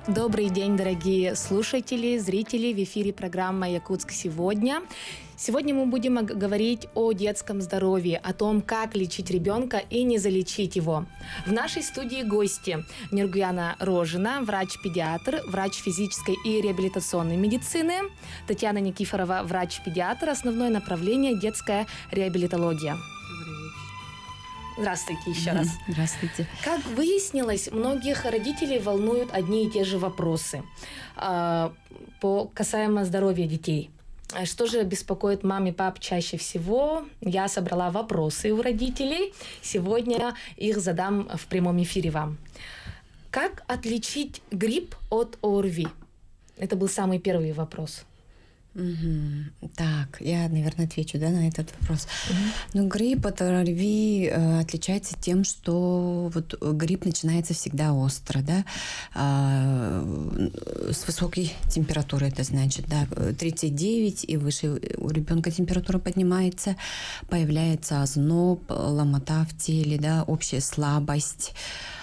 Добрый день, дорогие слушатели, зрители. В эфире программа «Якутск сегодня». Сегодня мы будем говорить о детском здоровье, о том, как лечить ребенка и не залечить его. В нашей студии гости: Нургуяна Рожина, врач-педиатр, врач физической и реабилитационной медицины; Татьяна Никифорова, врач-педиатр, основное направление детская реабилитология. Здравствуйте еще раз. Здравствуйте. Как выяснилось, многих родителей волнуют одни и те же вопросы касаемо здоровья детей. Что же беспокоит мам и пап чаще всего? Я собрала вопросы у родителей. Сегодня их задам в прямом эфире вам. Как отличить грипп от ОРВИ? Это был самый первый вопрос. Так, я, наверное, отвечу, на этот вопрос. Ну, грипп от ОРВИ отличается тем, что вот грипп начинается всегда остро, с высокой температурой, это значит, 39 и выше у ребенка температура поднимается, появляется озноб, ломота в теле, общая слабость.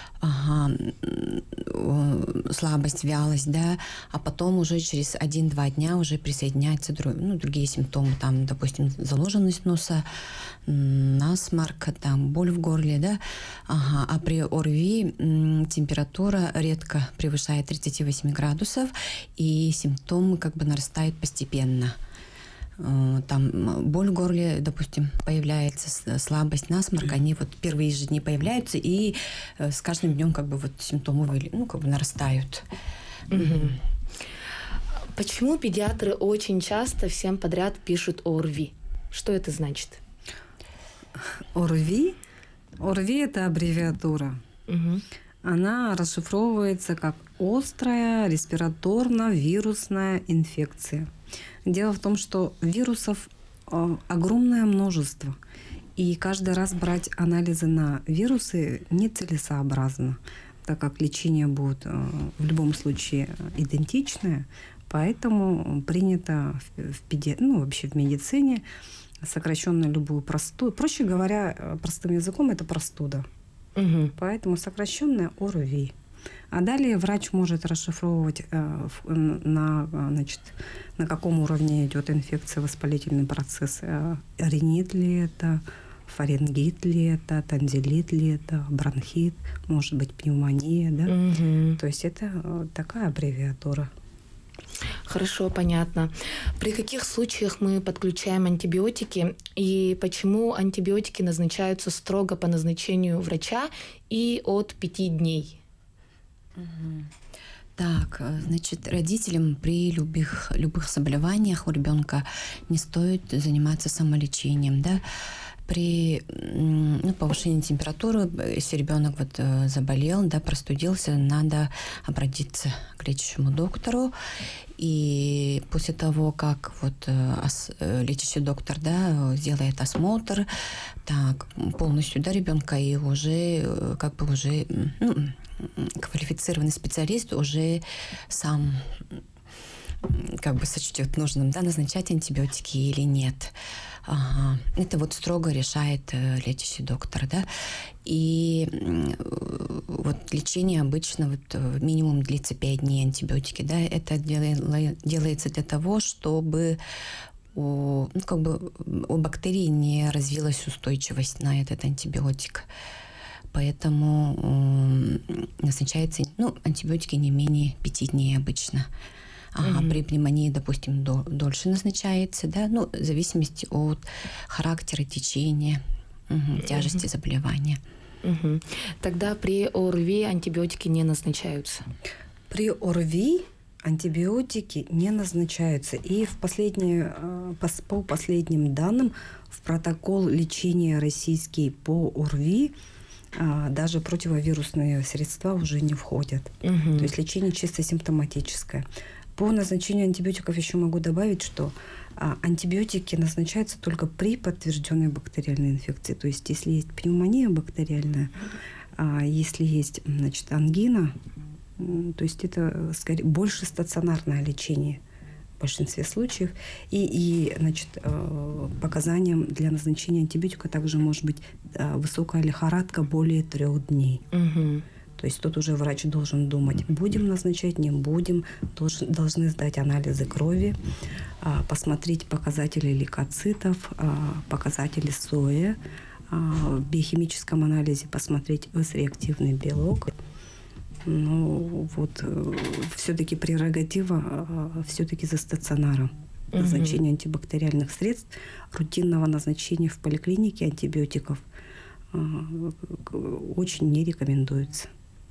Слабость, вялость, а потом уже через 1-2 дня уже присоединяются другие симптомы, допустим, заложенность носа, насморк, боль в горле, а при ОРВИ температура редко превышает 38 градусов, и симптомы нарастают постепенно. Боль в горле, допустим, появляется, слабость, насморк, они первые же дни появляются, и с каждым днем симптомы нарастают. Почему педиатры очень часто всем подряд пишут ОРВИ? Что это значит? ОРВИ? ОРВИ – это аббревиатура. Она расшифровывается как острая респираторно-вирусная инфекция. Дело в том, что вирусов огромное множество, и каждый раз брать анализы на вирусы нецелесообразно, так как лечение будет в любом случае идентичное, поэтому принято вообще в медицине сокращенно любую простуду. Проще говоря, простым языком, это простуда. Поэтому сокращенная ОРВИ. А далее врач может расшифровывать, на каком уровне идет инфекция, воспалительный процесс. Ринит ли это, фарингит ли это, танзилит ли это, бронхит, может быть пневмония. То есть это такая аббревиатура. Хорошо, понятно. При каких случаях мы подключаем антибиотики, и почему антибиотики назначаются строго по назначению врача и от 5 дней? Так, значит, родителям при любых заболеваниях у ребенка не стоит заниматься самолечением, При повышении температуры, если ребенок заболел, простудился, надо обратиться к лечащему доктору. И после того, как лечащий доктор сделает осмотр, полностью ребенка, и уже квалифицированный специалист уже сам сочтет нужным, назначать антибиотики или нет. Это строго решает лечащий доктор, И лечение обычно минимум длится 5 дней, антибиотики, Это делается для того, чтобы у бактерий не развилась устойчивость на этот антибиотик. Поэтому назначается антибиотики не менее 5 дней обычно. При пневмонии, допустим, дольше назначается, в зависимости от характера течения, тяжести заболевания. Тогда при ОРВИ антибиотики не назначаются? При ОРВИ антибиотики не назначаются. И по последним данным в протокол лечения российский по ОРВИ даже противовирусные средства уже не входят. То есть лечение чисто симптоматическое. По назначению антибиотиков еще могу добавить, что антибиотики назначаются только при подтвержденной бактериальной инфекции. То есть если есть пневмония бактериальная, если есть ангина, то есть это скорее больше стационарное лечение в большинстве случаев. И показанием для назначения антибиотика также может быть высокая лихорадка более 3 дней. То есть тут уже врач должен думать, будем назначать, не будем, должны сдать анализы крови, посмотреть показатели лейкоцитов, показатели сои, в биохимическом анализе посмотреть С-реактивный белок. Ну, вот все-таки прерогатива все-таки за стационаром. Назначение антибактериальных средств, рутинного назначения в поликлинике антибиотиков очень не рекомендуется.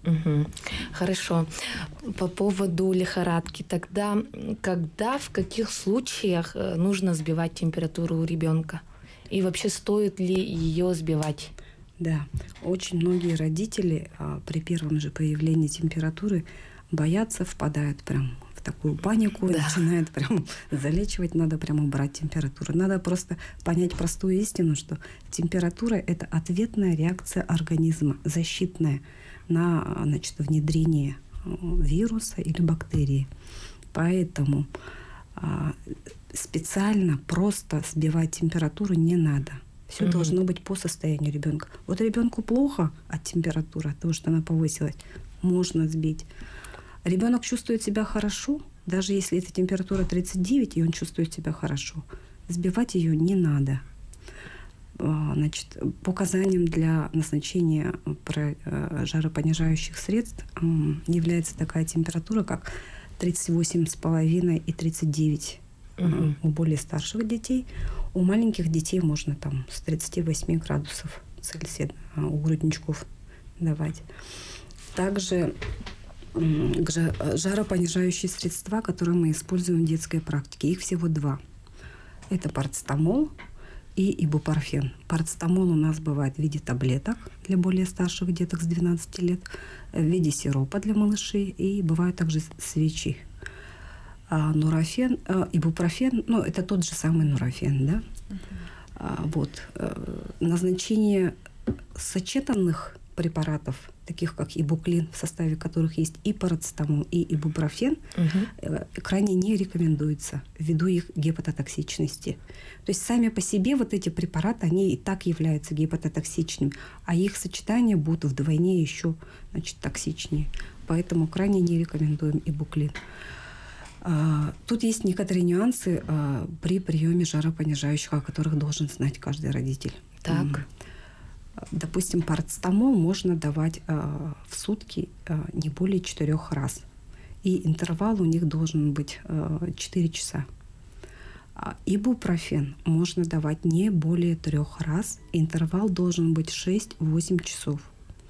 Хорошо. По поводу лихорадки. Тогда когда, в каких случаях нужно сбивать температуру у ребенка? И вообще стоит ли ее сбивать? Да, очень многие родители при первом же появлении температуры боятся, впадают прям в такую панику, начинают прям залечивать, надо прям убрать температуру. Надо просто понять простую истину, что температура – это ответная реакция организма, защитная на, значит, внедрение вируса или бактерии. Поэтому специально просто сбивать температуру не надо. Все должно быть по состоянию ребенка. Вот ребенку плохо от температуры, от того, что она повысилась, можно сбить. Ребенок чувствует себя хорошо, даже если эта температура 39, и он чувствует себя хорошо. Сбивать ее не надо. Значит, показанием для назначения жаропонижающих средств является такая температура, как 38,5 и 39 у более старших детей. У маленьких детей можно там с 38 градусов Цельсия у грудничков давать. Также жаропонижающие средства, которые мы используем в детской практике, их всего 2. Это парацетамол и ибупрофен. Парацетамол у нас бывает в виде таблеток для более старших деток с 12 лет, в виде сиропа для малышей, и бывают также свечи. Нурофен, ибупрофен, ну, это тот же самый нурофен, да? Вот. Назначение сочетанных препаратов, таких как ибуклин, в составе которых есть и парацетамол, и ибупрофен, крайне не рекомендуется ввиду их гепатотоксичности. То есть сами по себе вот эти препараты, они и так являются гепатотоксичными, а их сочетание будет вдвойне еще, значит, токсичнее. Поэтому крайне не рекомендуем ибуклин. Тут есть некоторые нюансы при приеме жаропонижающих, о которых должен знать каждый родитель. Так. Допустим, парацетамол можно давать в сутки не более 4 раз. И интервал у них должен быть 4 часа. Ибупрофен можно давать не более 3 раз. Интервал должен быть 6-8 часов.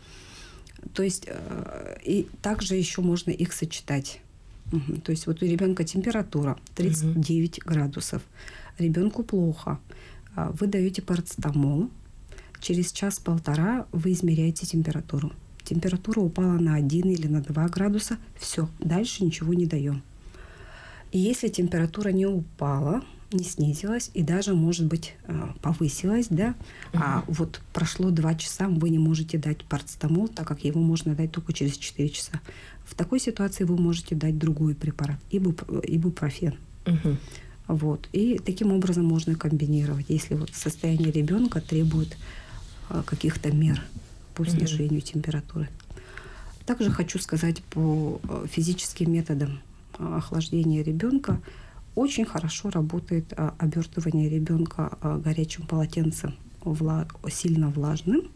То есть и также еще можно их сочетать. То есть вот у ребенка температура 39 градусов. Ребенку плохо. Вы даете парацетамол. Через час-полтора вы измеряете температуру. Температура упала на 1 или на 2 градуса. Все, дальше ничего не даем. И если температура не упала, не снизилась и даже, может быть, повысилась, да, а вот прошло 2 часа, вы не можете дать парацетамол, так как его можно дать только через 4 часа. В такой ситуации вы можете дать другой препарат, ибупрофен. Вот. И таким образом можно комбинировать, если вот состояние ребенка требует каких-то мер по снижению температуры. Также хочу сказать по физическим методам охлаждения ребенка. Очень хорошо работает обертывание ребенка горячим полотенцем, сильно влажным.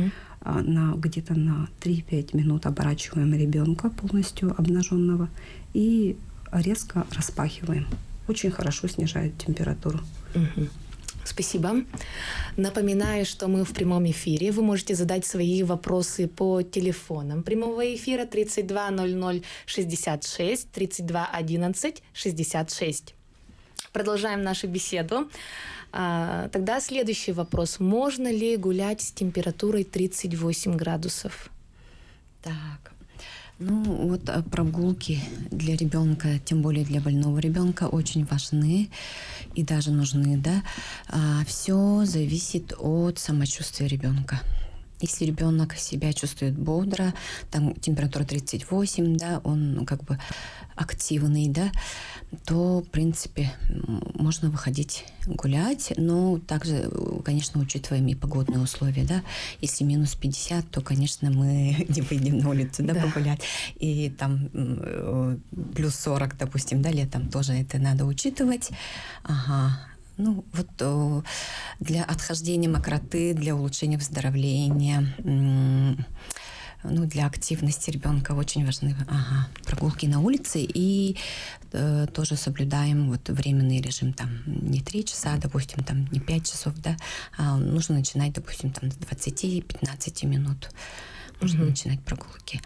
Где-то на 3-5 минут оборачиваем ребенка полностью обнаженного и резко распахиваем. Очень хорошо снижает температуру. Спасибо. Напоминаю, что мы в прямом эфире. Вы можете задать свои вопросы по телефонам прямого эфира 32 00 66 32 11 66. Продолжаем нашу беседу. Тогда следующий вопрос. Можно ли гулять с температурой 38 градусов? Так. Ну, вот прогулки для ребенка, тем более для больного ребенка, очень важны и даже нужны, да. Все зависит от самочувствия ребенка. Если ребенок себя чувствует бодро, там температура 38, да, он как бы активный, да, то, в принципе, можно выходить гулять, но также, конечно, учитываем и погодные условия, да. Если минус 50, то, конечно, мы не выйдем на улицу, да, погулять. И там плюс 40, допустим, да, летом тоже это надо учитывать. Ага. Ну, вот для отхождения мокроты, для улучшения выздоровления, ну, для активности ребенка очень важны прогулки на улице. И тоже соблюдаем вот временный режим, там, не 3 часа, допустим, там, не 5 часов, да, а нужно начинать, допустим, там, с 20-15 минут. Можно начинать прогулки.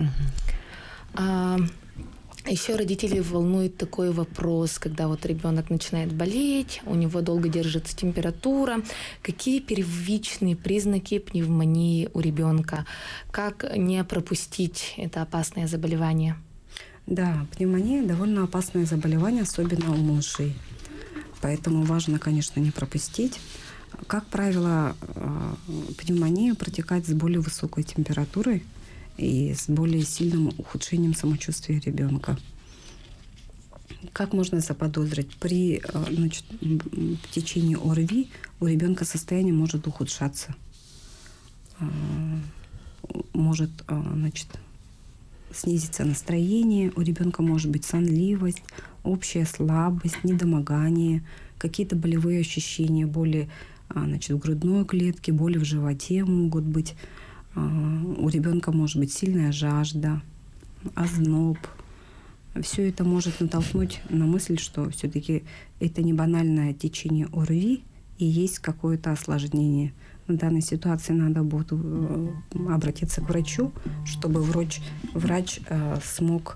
Еще родителей волнует такой вопрос, когда вот ребенок начинает болеть, у него долго держится температура. Какие первичные признаки пневмонии у ребенка? Как не пропустить это опасное заболевание? Да, пневмония довольно опасное заболевание, особенно у малышей. Поэтому важно, конечно, не пропустить. Как правило, пневмония протекает с более высокой температурой и с более сильным ухудшением самочувствия ребенка. Как можно заподозрить? При течении ОРВИ у ребенка состояние может ухудшаться. Может снизиться настроение, у ребенка может быть сонливость, общая слабость, недомогание, какие-то болевые ощущения, боли в грудной клетке, боли в животе могут быть. У ребенка может быть сильная жажда, озноб. Все это может натолкнуть на мысль, что все-таки это не банальное течение ОРВИ и есть какое-то осложнение. В данной ситуации надо будет обратиться к врачу, чтобы врач смог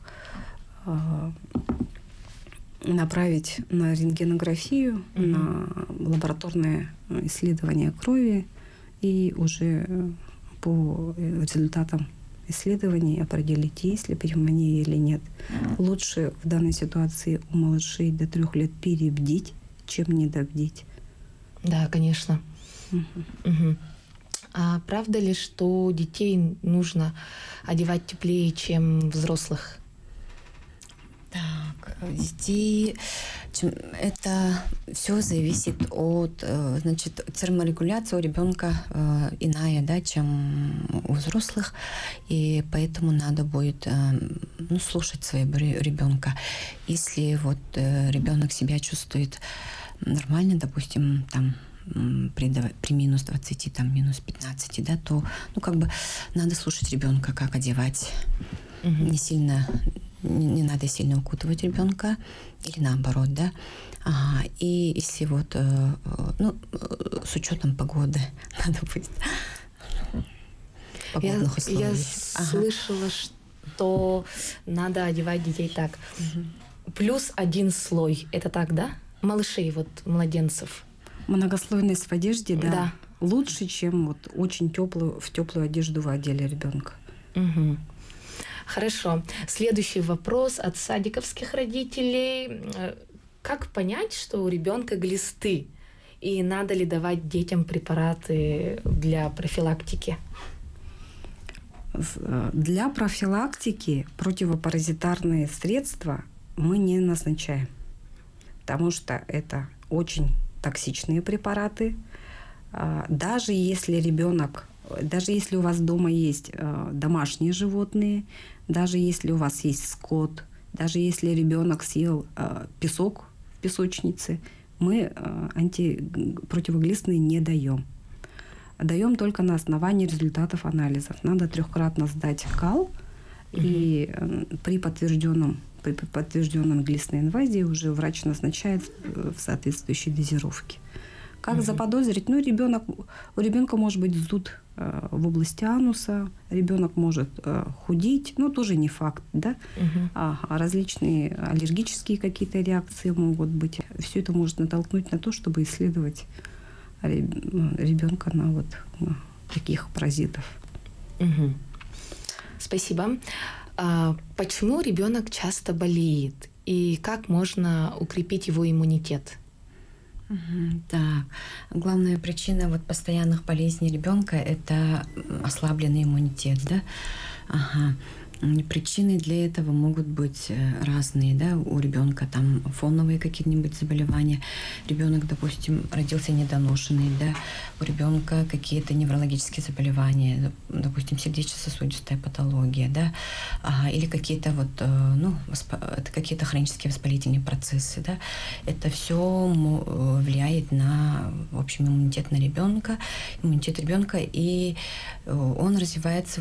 направить на рентгенографию, на лабораторное исследование крови и уже по результатам исследований определить, есть ли пневмония или нет. Лучше в данной ситуации у малышей до 3 лет перебдить, чем недобдить. Да, конечно. А правда ли, что детей нужно одевать теплее, чем взрослых? Так, детей, это все зависит от, значит, терморегуляция у ребенка иная, да, чем у взрослых, и поэтому надо будет слушать своего ребенка. Если вот ребенок себя чувствует нормально, допустим, там при минус 20, там, минус 15, да, то, надо слушать ребенка, как одевать. Не сильно, не надо сильно укутывать ребенка, или наоборот, да. И если вот, с учетом погоды надо будет погодных условий. Я слышала, что надо одевать детей так. Плюс 1 слой. Это так, да? Малышей, вот, младенцев. Многослойность в одежде, да, лучше, чем вот очень в теплую одежду вы одели ребенка. Хорошо. Следующий вопрос от садиковских родителей. Как понять, что у ребенка глисты? И надо ли давать детям препараты для профилактики? Для профилактики противопаразитарные средства мы не назначаем, потому что это очень токсичные препараты. Даже если у вас дома есть домашние животные, даже если у вас есть скот, даже если ребенок съел песок в песочнице, мы противоглистные не даем. Даем только на основании результатов анализов. Надо 3-кратно сдать кал, и при подтвержденном глистной инвазии уже врач назначает в соответствующей дозировке. Как заподозрить? У ребенка может быть зуд в области ануса, ребенок может худеть, но тоже не факт, да? Различные аллергические какие-то реакции могут быть. Все это может натолкнуть на то, чтобы исследовать ребенка на таких паразитов. Спасибо. Почему ребенок часто болеет и как можно укрепить его иммунитет? Так, главная причина вот постоянных болезней ребенка – это ослабленный иммунитет, да? Ага. Причины для этого могут быть разные, да, у ребенка там фоновые какие-нибудь заболевания, ребенок, допустим, родился недоношенный, да, у ребенка какие-то неврологические заболевания, допустим, сердечно-сосудистая патология, да, или какие-то вот, это какие-то хронические воспалительные процессы, да, это все влияет на, в общем, иммунитет ребенка, и он развивается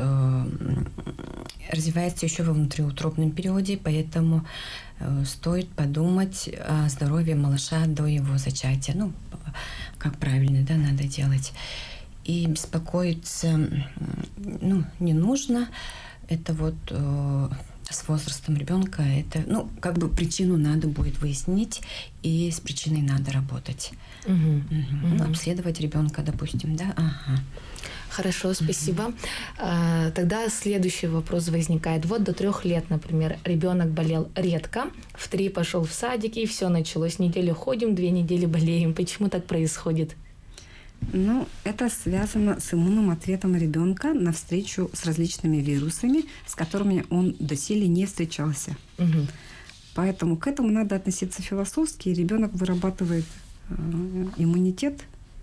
еще во внутриутробном периоде, поэтому стоит подумать о здоровье малыша до его зачатия. Ну, как правильно, да, надо делать. И беспокоиться, не нужно. Это вот с возрастом ребенка, это, причину надо будет выяснить, и с причиной надо работать. Обследовать ребенка, допустим, да. Хорошо, спасибо. Тогда следующий вопрос возникает. Вот до 3 лет, например, ребенок болел редко, в 3 пошел в садик, и все началось. Неделю ходим, 2 недели болеем. Почему так происходит? Это связано с иммунным ответом ребенка на встречу с различными вирусами, с которыми он доселе не встречался. Поэтому к этому надо относиться философски. Ребенок вырабатывает иммунитет,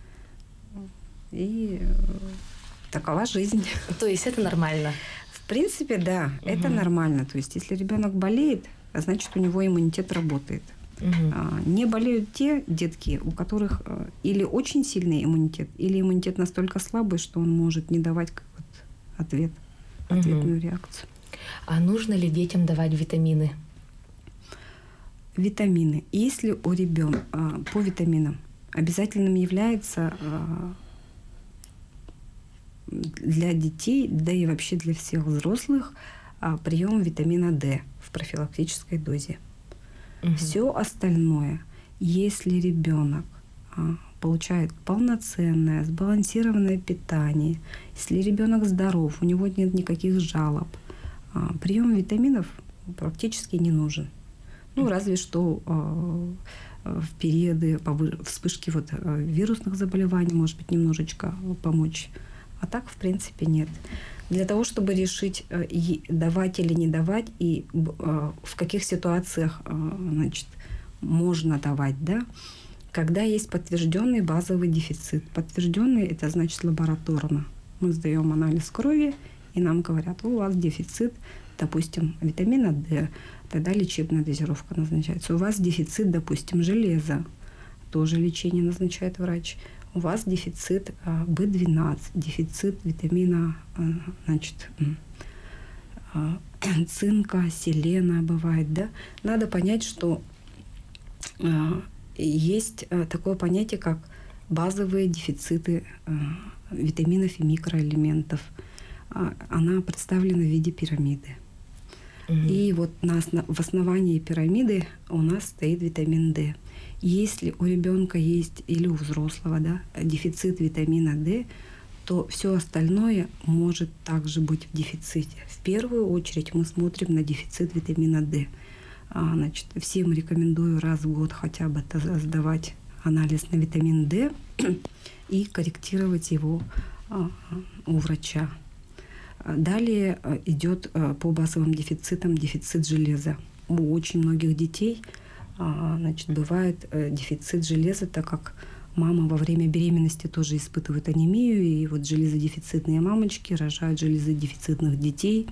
и такова жизнь. То есть это нормально? В принципе, да, это нормально. То есть если ребенок болеет, значит, у него иммунитет работает. Не болеют те детки, у которых или очень сильный иммунитет, или иммунитет настолько слабый, что он может не давать ответную реакцию. А нужно ли детям давать витамины? Витамины. Если у ребенка по витаминам обязательным является для детей, да и вообще для всех взрослых, прием витамина D в профилактической дозе. Все остальное, если ребенок получает полноценное, сбалансированное питание, если ребенок здоров, у него нет никаких жалоб, прием витаминов практически не нужен. Разве что в периоды вспышки вирусных заболеваний, может быть, немножечко помочь. А так, в принципе, нет. Для того, чтобы решить, давать или не давать, и в каких ситуациях можно давать, да, когда есть подтвержденный базовый дефицит. Подтвержденный – это значит лабораторно. Мы сдаем анализ крови, и нам говорят, у вас дефицит, допустим, витамина D, тогда лечебная дозировка назначается. У вас дефицит, допустим, железа, тоже лечение назначает врач. У вас дефицит B12, дефицит витамина, цинка, селена бывает, да. Надо понять, что есть такое понятие, как базовые дефициты витаминов и микроэлементов. Она представлена в виде пирамиды. И вот в основании пирамиды у нас стоит витамин D. Если у ребенка есть или у взрослого, да, дефицит витамина D, то все остальное может также быть в дефиците. В первую очередь мы смотрим на дефицит витамина D. Всем рекомендую раз в год хотя бы сдавать анализ на витамин D и корректировать его у врача. Далее идет по базовым дефицитам дефицит железа. У очень многих детей бывает дефицит железа, так как мама во время беременности тоже испытывает анемию, и вот железодефицитные мамочки рожают железодефицитных детей.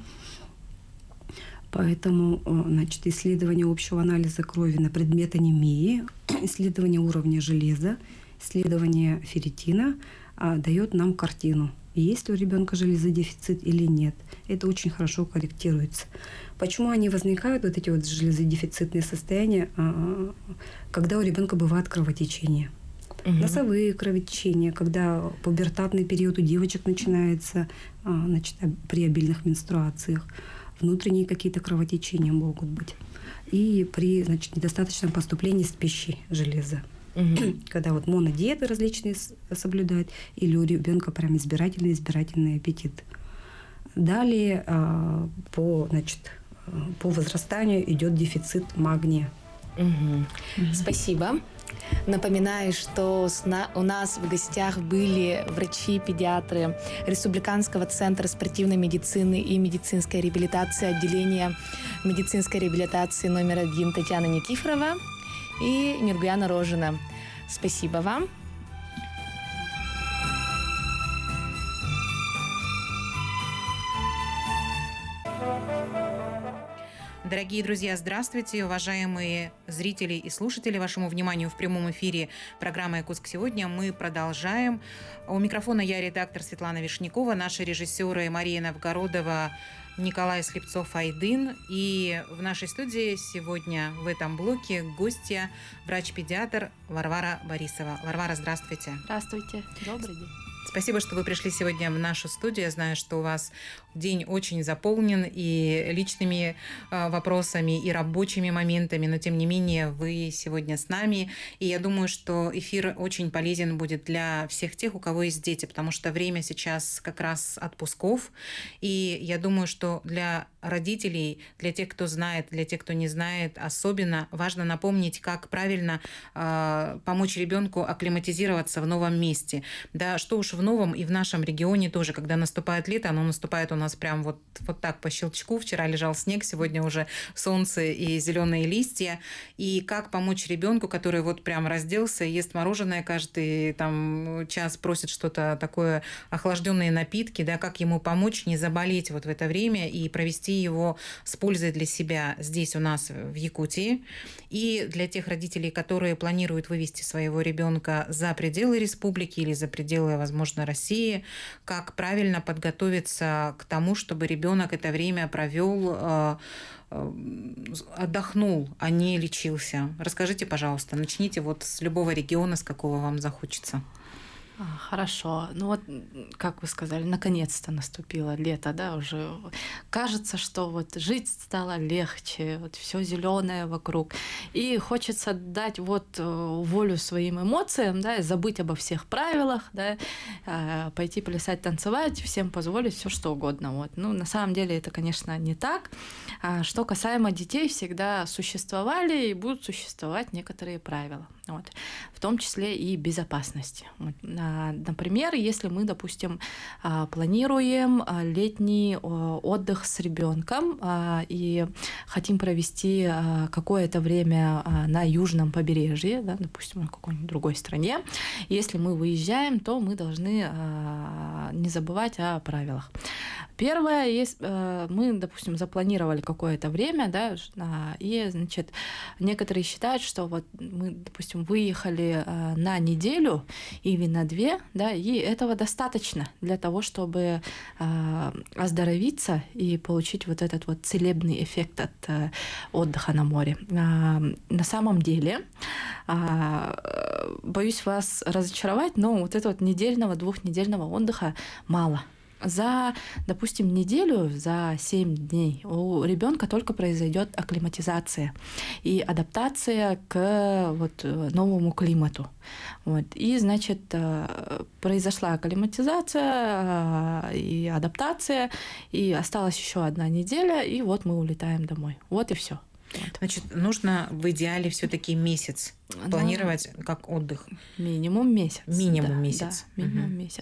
Поэтому исследование общего анализа крови на предмет анемии, исследование уровня железа, исследование ферритина дает нам картину, есть у ребенка железодефицит или нет. Это очень хорошо корректируется. Почему они возникают, вот эти вот железодефицитные состояния, когда у ребенка бывает кровотечение? Носовые кровотечения, когда пубертатный период у девочек начинается при обильных менструациях. Внутренние какие-то кровотечения могут быть. И при недостаточном поступлении с пищей железа. Когда вот монодиеты различные соблюдают, или у ребенка прям избирательный аппетит. Далее по возрастанию идет дефицит магния. Спасибо. Напоминаю, что у нас в гостях были врачи-педиатры Республиканского центра спортивной медицины и медицинской реабилитации отделения медицинской реабилитации номер 1 Татьяна Никифорова и Нургуяна Рожина. Спасибо вам. Дорогие друзья, здравствуйте, уважаемые зрители и слушатели. Вашему вниманию в прямом эфире программы «Якутск сегодня» мы продолжаем. У микрофона я, редактор Светлана Вишнякова, наши режиссеры Мария Новгородова, Николай Слепцов-Айдын. И в нашей студии сегодня в этом блоке гостья, врач-педиатр Варвара Борисова. Варвара, здравствуйте. Здравствуйте. Добрый день. Спасибо, что вы пришли сегодня в нашу студию. Я знаю, что у вас день очень заполнен и личными вопросами, и рабочими моментами, но тем не менее вы сегодня с нами. И я думаю, что эфир очень полезен будет для всех тех, у кого есть дети, потому что время сейчас как раз отпусков. И я думаю, что для родителей, для тех, кто знает, для тех, кто не знает, особенно важно напомнить, как правильно помочь ребенку акклиматизироваться в новом месте. Да, что уж в новом, и в нашем регионе тоже, когда наступает лето, оно наступает у нас прям вот так по щелчку. Вчера лежал снег, сегодня уже солнце и зеленые листья. И как помочь ребенку, который вот прям разделся, ест мороженое каждый там час, просит что-то такое, охлажденные напитки, да, как ему помочь не заболеть вот в это время и провести его с пользой для себя здесь у нас в Якутии. И для тех родителей, которые планируют вывести своего ребенка за пределы республики или за пределы, возможно, России, как правильно подготовиться к тому, чтобы ребенок это время провел, отдохнул, а не лечился. Расскажите, пожалуйста, начните вот с любого региона, с какого вам захочется. Хорошо. Ну вот, как вы сказали, наконец-то наступило лето, да, уже кажется, что вот жить стало легче, вот все зеленое вокруг. И хочется дать вот волю своим эмоциям, да, и забыть обо всех правилах, да, пойти плясать, танцевать, всем позволить все что угодно. Вот. Ну, на самом деле это, конечно, не так. Что касаемо детей, всегда существовали и будут существовать некоторые правила. Вот. В том числе и безопасности. Вот. Например, если мы, допустим, планируем летний отдых с ребенком и хотим провести какое-то время на южном побережье, да, допустим, в какой-нибудь другой стране, если мы выезжаем, то мы должны не забывать о правилах. Первое, мы, допустим, запланировали какое-то время, да, и, значит, некоторые считают, что вот мы, допустим, выехали на неделю или на 2, да, и этого достаточно для того, чтобы оздоровиться и получить вот этот вот целебный эффект от отдыха на море. На самом деле, боюсь вас разочаровать, но вот этого вот недельного, 2-недельного отдыха мало. За, допустим, неделю, за 7 дней у ребенка только произойдет акклиматизация и адаптация к вот новому климату. Вот. И, значит, произошла акклиматизация и адаптация, и осталась еще 1 неделя, и вот мы улетаем домой. Вот и все. Вот. Значит, нужно в идеале все-таки месяц планировать как отдых. Минимум месяц. Минимум месяц. Да, минимум месяц.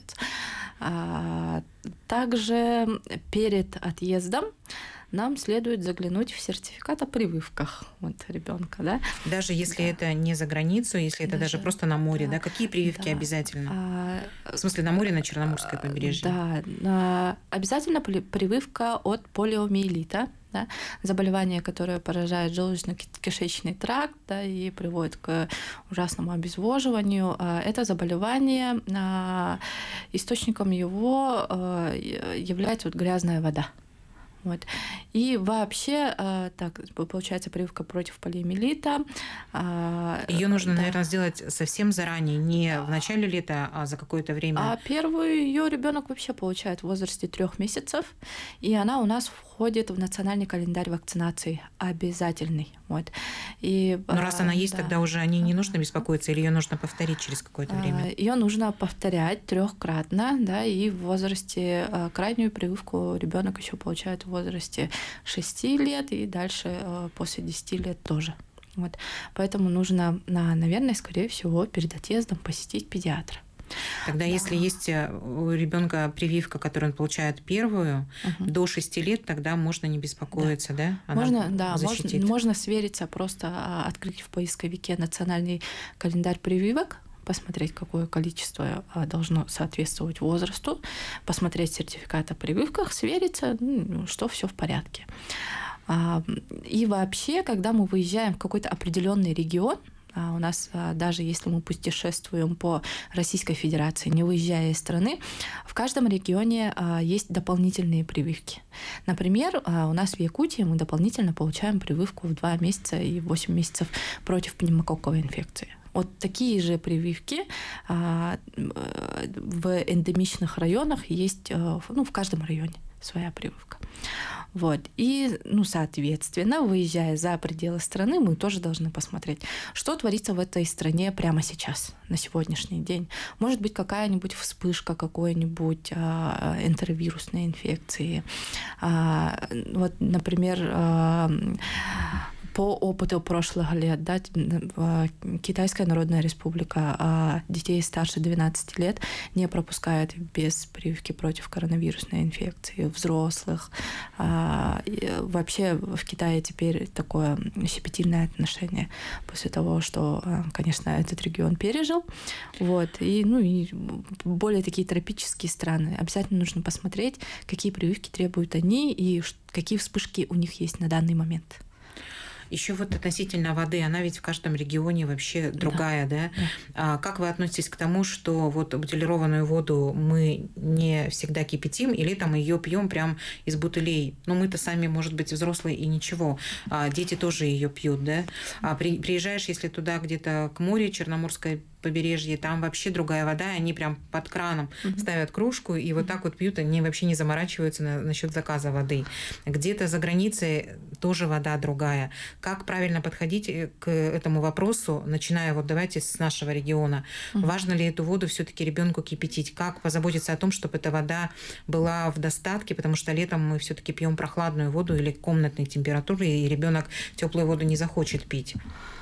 Также перед отъездом нам следует заглянуть в сертификат о прививках вот, ребенка, да? Даже если это не за границу, если это даже просто на море, да? Какие прививки обязательно? В смысле, на море, на Черноморское побережье? Да, обязательно прививка от полиомиелита, да, заболевание, которое поражает желудочно-кишечный тракт, да, и приводит к ужасному обезвоживанию. Это заболевание, источником его является вот грязная вода. Вот. И вообще, так, получается, прививка против полиомиелита. Ее нужно, наверное, сделать совсем заранее, не в начале лета, а за какое-то время. Первую ее ребенок вообще получает в возрасте 3 месяцев, и она у нас входит в национальный календарь вакцинации обязательный. Вот. И, но раз она есть, тогда уже о ней не нужно беспокоиться, или ее нужно повторить через какое-то время? Ее нужно повторять 3-кратно, да, и в возрасте крайнюю прививку ребенок еще получает в возрасте 6 лет и дальше после 10 лет тоже. Вот. Поэтому нужно, наверное, скорее всего, перед отъездом посетить педиатра. Тогда, если есть у ребенка прививка, которую он получает первую, до 6 лет, тогда можно не беспокоиться, да? Она защитит. Можно свериться, просто открыть в поисковике национальный календарь прививок, посмотреть, какое количество должно соответствовать возрасту, посмотреть сертификат о прививках, свериться, что все в порядке. И вообще, когда мы выезжаем в какой-то определенный регион, у нас, даже если мы путешествуем по Российской Федерации, не выезжая из страны, в каждом регионе есть дополнительные прививки. Например, у нас в Якутии мы дополнительно получаем прививку в 2 месяца и 8 месяцев против пневмококковой инфекции. Вот такие же прививки в эндемичных районах есть, в каждом районе своя прививка. Вот. И, соответственно, выезжая за пределы страны, мы тоже должны посмотреть, что творится в этой стране прямо сейчас, на сегодняшний день. Может быть, какая-нибудь вспышка какой-нибудь энтеровирусной инфекции. Вот, например, по опыту прошлых лет, да, Китайская Народная Республика детей старше 12 лет не пропускает без прививки против коронавирусной инфекции, взрослых. Вообще в Китае теперь такое щепетильное отношение после того, что, конечно, этот регион пережил. Вот. И более такие тропические страны. Обязательно нужно посмотреть, какие прививки требуют они и какие вспышки у них есть на данный момент. Еще вот относительно воды, она ведь в каждом регионе вообще другая, да? Как вы относитесь к тому, что вот бутилированную воду мы не всегда кипятим, или там ее пьем прям из бутылей? Мы-то сами, может быть, взрослые и ничего. Дети тоже ее пьют, да? Приезжаешь, если туда где-то к морю, Черноморское побережье, там вообще другая вода, они прям под краном ставят кружку и вот так вот пьют, они вообще не заморачиваются насчет заказа воды. Где-то за границей тоже вода другая. Как правильно подходить к этому вопросу, начиная давайте с нашего региона? Важно ли эту воду все-таки ребенку кипятить? Как позаботиться о том, чтобы эта вода была в достатке, потому что летом мы все-таки пьем прохладную воду или комнатной температуры, и ребенок теплую воду не захочет пить?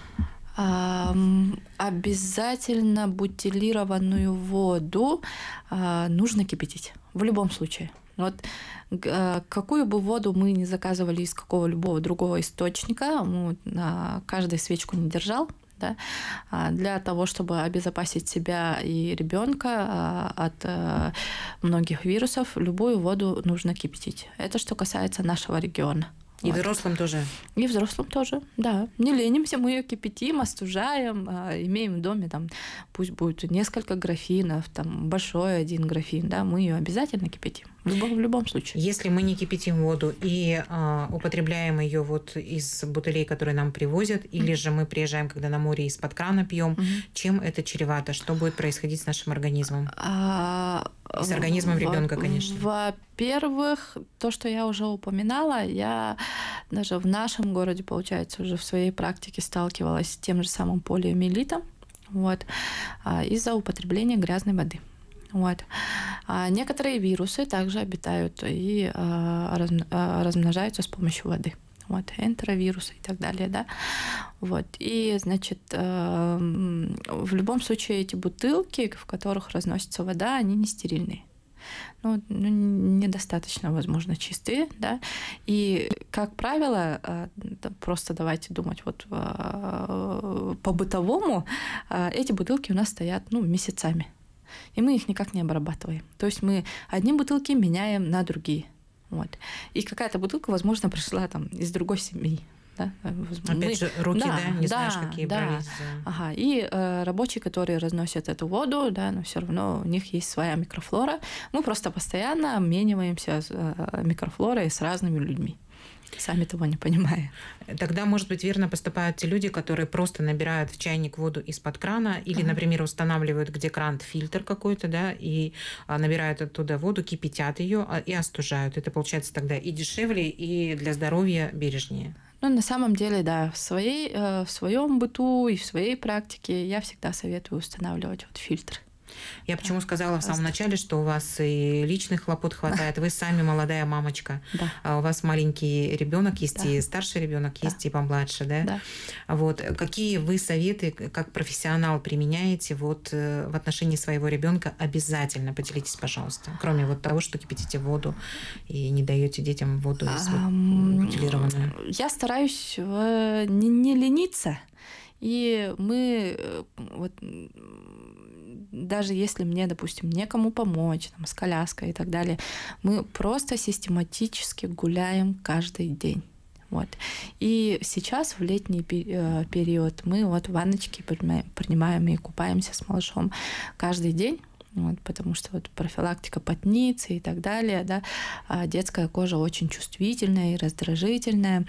Обязательно бутилированную воду нужно кипятить в любом случае. Вот какую бы воду мы ни заказывали из какого-либо другого источника, каждый свечку не держал, да, для того, чтобы обезопасить себя и ребенка от многих вирусов, любую воду нужно кипятить. Это что касается нашего региона. И взрослым тоже? И взрослым тоже, да. Не ленимся, мы ее кипятим, остужаем, имеем в доме, пусть будет несколько графинов, большой один графин, да, мы ее обязательно кипятим. В любом случае. Если мы не кипятим воду и употребляем ее из бутылей, которые нам привозят, или же мы приезжаем, когда на море, из-под крана пьем, чем это чревато? Что будет происходить с нашим организмом? И с организмом ребенка, конечно. Во-первых, то, что я уже упоминала, я даже в нашем городе, получается, уже в своей практике сталкивалась с тем же самым полиомиелитом, из-за употребления грязной воды. Вот. Некоторые вирусы также обитают и размножаются с помощью воды. Энтеровирусы и так далее, да. И, значит, в любом случае эти бутылки, в которых разносится вода, они не стерильные. Недостаточно, возможно, чистые, да. И, как правило, просто давайте думать по-бытовому, эти бутылки у нас стоят, месяцами. И мы их никак не обрабатываем. То есть мы одни бутылки меняем на другие. И какая-то бутылка, возможно, пришла из другой семьи. Да? Опять же, руки, не знаешь, какие брались. Ага. И рабочие, которые разносят эту воду, да, но все равно у них есть своя микрофлора. Мы просто постоянно обмениваемся микрофлорой с разными людьми, сами того не понимая. Тогда, может быть, верно поступают те люди, которые просто набирают в чайник воду из-под крана или, например, устанавливают, где кран, фильтр какой-то, да, и набирают оттуда воду, кипятят ее и остужают. Это получается тогда и дешевле, и для здоровья бережнее. На самом деле, да, в своем быту и в своей практике я всегда советую устанавливать фильтр. Я почему сказала в самом начале, что у вас и личных хлопот хватает, вы сами молодая мамочка, а у вас маленький ребенок есть, и старший ребенок есть, и помладше, да? Вот. Какие вы советы, как профессионал, применяете вот в отношении своего ребенка? Обязательно поделитесь, пожалуйста. Кроме вот того, что кипятите воду и не даете детям воду бутилированную. Я стараюсь не лениться. И мы вот, даже если мне, допустим, некому помочь там, с коляской и так далее, мы просто систематически гуляем каждый день. Вот. И сейчас в летний период мы вот ванночки принимаем и купаемся с малышом каждый день. Вот, потому что вот профилактика потницы и так далее, да, детская кожа очень чувствительная и раздражительная.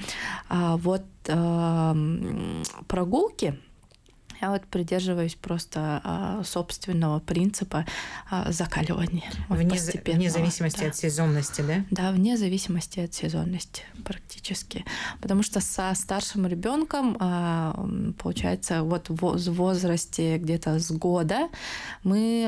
Прогулки, я вот придерживаюсь просто собственного принципа закаливания. Вне зависимости от сезонности, да? Да, вне зависимости от сезонности практически. Потому что со старшим ребенком, получается, вот в возрасте где-то с года мы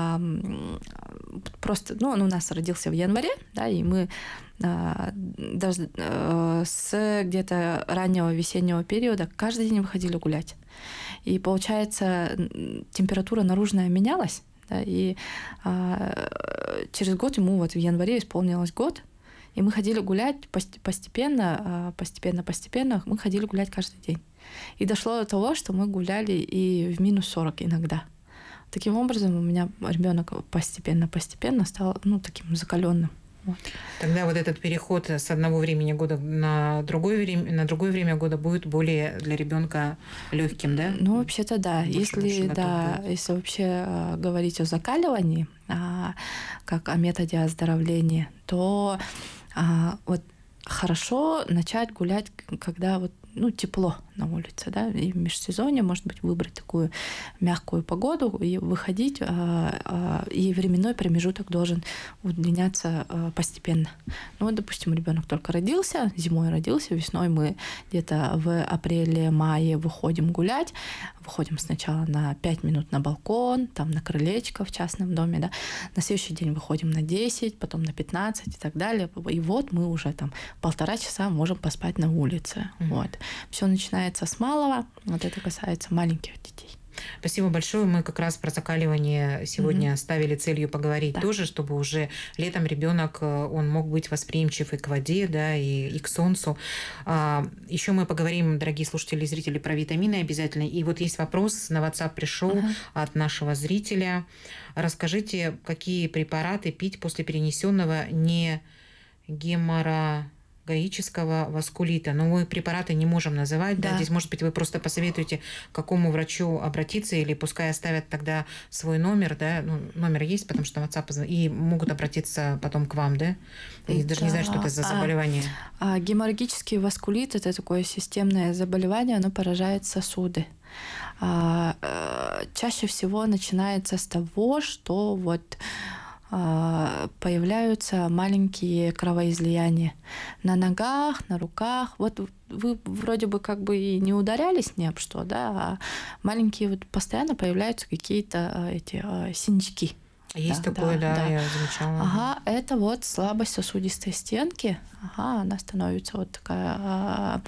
просто, ну, он у нас родился в январе, да, и мы даже с где-то раннего весеннего периода каждый день выходили гулять. И получается, температура наружная менялась, да, и через год ему вот в январе исполнилось год, и мы ходили гулять постепенно, мы ходили гулять каждый день. И дошло до того, что мы гуляли и в минус 40 иногда. Таким образом, у меня ребенок постепенно стал, ну, таким закаленным. Вот. Тогда вот этот переход с одного времени года на другое время года будет более для ребенка легким, да? Ну, вообще-то да. Если вообще говорить о закаливании, как о методе оздоровления, то вот хорошо начать гулять, когда вот, ну, тепло на улице, да, и в межсезонье, может быть, выбрать такую мягкую погоду и выходить, и временной промежуток должен удлиняться постепенно. Ну, вот, допустим, ребенок только родился, зимой родился, весной мы где-то в апреле-мае выходим гулять, выходим сначала на 5 минут на балкон, там на крылечко в частном доме, да, на следующий день выходим на 10, потом на 15 и так далее, и вот мы уже там 1,5 часа можем поспать на улице, вот. Все начинается с малого, вот это касается маленьких детей. Спасибо большое. Мы как раз про закаливание сегодня ставили целью поговорить тоже, чтобы уже летом ребенок он мог быть восприимчив и к воде, да, и к солнцу. Еще мы поговорим, дорогие слушатели и зрители, про витамины обязательно. И вот есть вопрос, на WhatsApp пришел от нашего зрителя. Расскажите, какие препараты пить после перенесенного геморрагического васкулита. Но мы препараты не можем называть. Да. Здесь, может быть, вы просто посоветуете, к какому врачу обратиться, или пускай оставят тогда свой номер, да, ну, номер есть, потому что на WhatsApp, и могут обратиться потом к вам, да? И даже не знаю, что это за заболевание. Геморрагический васкулит – это такое системное заболевание, оно поражает сосуды. Чаще всего начинается с того, что вот появляются маленькие кровоизлияния на ногах, на руках. Вот вы вроде бы как бы и не ударялись ни об что, да, а маленькие вот постоянно появляются какие-то эти синячки. Есть такое, да, я замечала. Это вот слабость сосудистой стенки. Она становится вот такая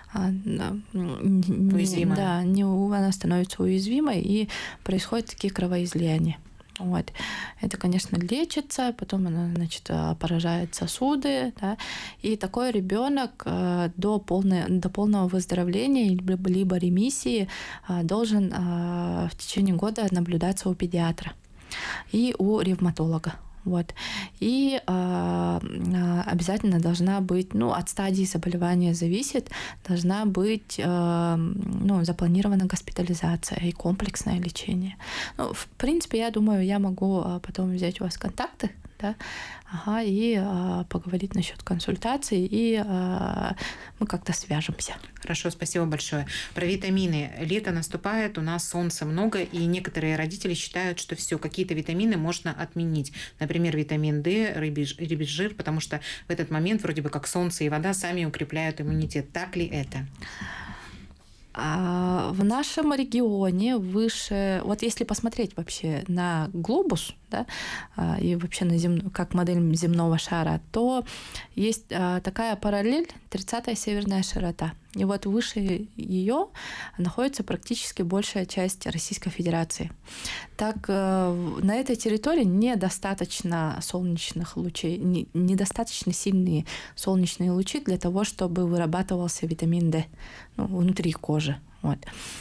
уязвимая. Да, она становится уязвимой, и происходят такие кровоизлияния. Вот. Это, конечно, лечится, потом она, значит, поражает сосуды, да, и такой ребенок до полного выздоровления либо ремиссии должен в течение года наблюдаться у педиатра и у ревматолога. Вот. И обязательно должна быть, ну, от стадии заболевания зависит, должна быть запланирована госпитализация и комплексное лечение. Ну, в принципе, я думаю, я могу потом взять у вас контакты, да, и поговорить насчет консультаций, и мы как-то свяжемся. Хорошо, спасибо большое. Про витамины. Лето наступает, у нас солнца много, и некоторые родители считают, что все, какие-то витамины можно отменить. Например, витамин D, рыбий жир, потому что в этот момент вроде бы как солнце и вода сами укрепляют иммунитет. Так ли это? В нашем регионе выше, вот если посмотреть вообще на глобус, да, и вообще на как модель земного шара, то есть такая параллель 30-я северная широта. И вот выше ее находится практически большая часть Российской Федерации. Так на этой территории недостаточно солнечных лучей, недостаточно сильные солнечные лучи для того, чтобы вырабатывался витамин D внутри кожи. Вот.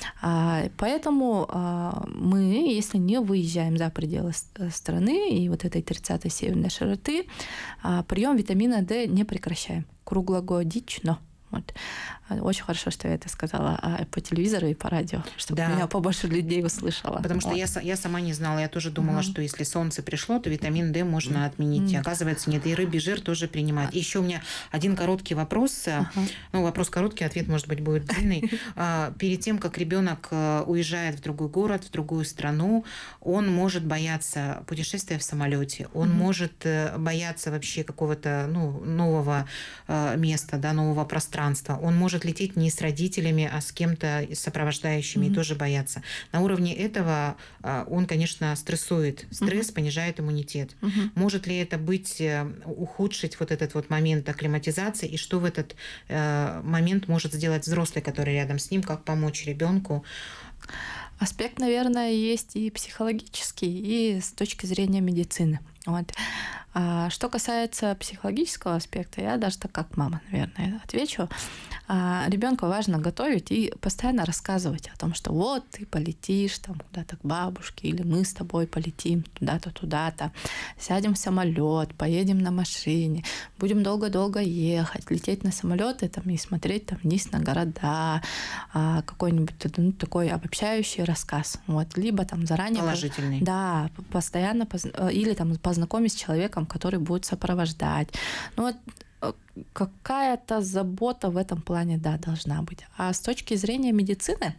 Поэтому мы, если не выезжаем за пределы страны и вот этой 30-й северной широты, прием витамина D не прекращаем круглогодично. Вот. Очень хорошо, что я это сказала по телевизору и по радио, чтобы меня побольше людей услышало. Потому что я сама не знала, я тоже думала, что если солнце пришло, то витамин D можно отменить. Оказывается, нет, и рыбий жир тоже принимать. И еще у меня один короткий вопрос. Ну, вопрос короткий, ответ, может быть, будет длинный. Перед тем, как ребенок уезжает в другой город, в другую страну, он может бояться путешествия в самолете, он может бояться вообще какого-то нового места, да, нового пространства. Он может лететь не с родителями, а с кем-то сопровождающими и тоже бояться. На уровне этого он, конечно, стрессует. Стресс понижает иммунитет. Может ли это ухудшить вот этот вот момент акклиматизации, и что в этот момент может сделать взрослый, который рядом с ним, как помочь ребенку? Аспект, наверное, есть и психологический, и с точки зрения медицины. Вот. Что касается психологического аспекта, я даже так как мама, наверное, отвечу. Ребенку важно готовить и постоянно рассказывать о том, что вот ты полетишь там куда-то к бабушке, или мы с тобой полетим туда-то, туда-то, сядем в самолет, поедем на машине, будем долго-долго ехать, лететь на самолеты там, и смотреть там вниз на города, какой-нибудь такой обобщающий рассказ. Вот. Либо там заранее... Положительный. Да, постоянно, или там познакомить с человеком, который будет сопровождать. Вот какая-то забота в этом плане, да, должна быть. А с точки зрения медицины,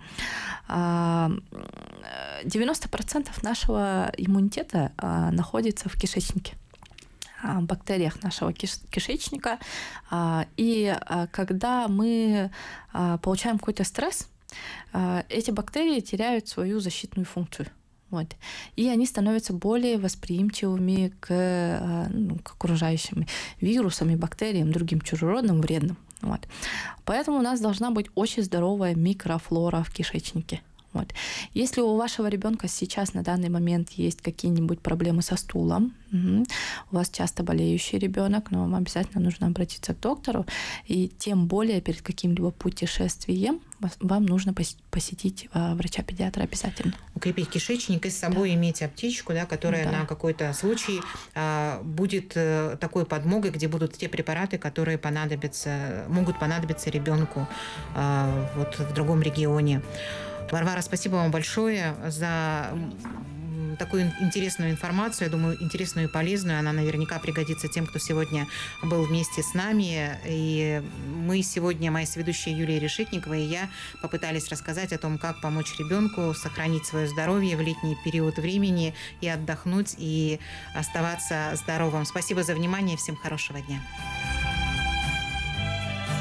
90% нашего иммунитета находится в кишечнике, в бактериях нашего кишечника. И когда мы получаем какой-то стресс, эти бактерии теряют свою защитную функцию. Вот. И они становятся более восприимчивыми к окружающим вирусам и бактериям, другим чужеродным, вредным. Вот. Поэтому у нас должна быть очень здоровая микрофлора в кишечнике. Вот. Если у вашего ребенка сейчас на данный момент есть какие-нибудь проблемы со стулом, у вас часто болеющий ребенок, но вам обязательно нужно обратиться к доктору, и тем более перед каким-либо путешествием вам нужно посетить врача-педиатра обязательно. Укрепить кишечник и с собой иметь аптечку, да, которая на какой-то случай будет такой подмогой, где будут те препараты, которые могут понадобиться ребенку вот в другом регионе. Варвара, спасибо вам большое за такую интересную информацию, я думаю, интересную и полезную. Она наверняка пригодится тем, кто сегодня был вместе с нами. И мы сегодня, моя соведущая Юлия Решетникова и я, попытались рассказать о том, как помочь ребенку сохранить свое здоровье в летний период времени и отдохнуть, и оставаться здоровым. Спасибо за внимание. Всем хорошего дня.